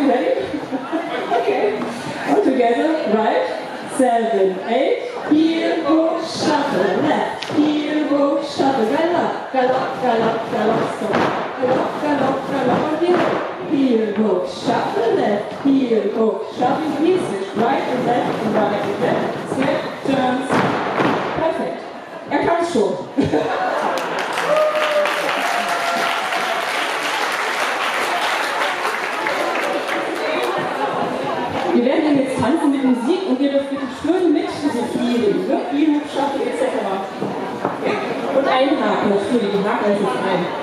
ready? Okay. All together, right, 7, 8, heel, hook, shuffle, left, heel, hook, shuffle, gallop, gallop, gallop, gallop, stop, gallop, gallop, gallop, heel, hook, shuffle, left, heel, hook, shuffle, heel switch, right and left, and right and left, step, turns, perfect. Kann es schon. Wir werden dann jetzt tanzen mit Musik und ihr dürft bitte schön mitmusizieren, ne? Viel Schaffen etc. Und einhaken natürlich, haken euch nicht ein.